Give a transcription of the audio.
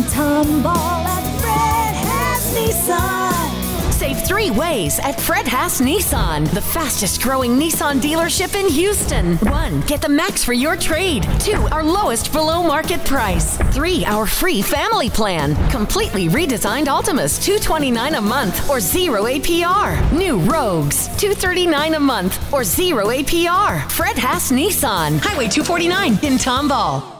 Tomball at Fred Haas Nissan. Save 3 ways at Fred Haas Nissan, the fastest growing Nissan dealership in Houston. 1. Get the max for your trade. 2. Our lowest below market price. 3. Our free family plan. Completely redesigned Altimas, $229 a month or 0 APR. New Rogues, $239 a month or 0 APR. Fred Haas Nissan, Highway 249 in Tomball.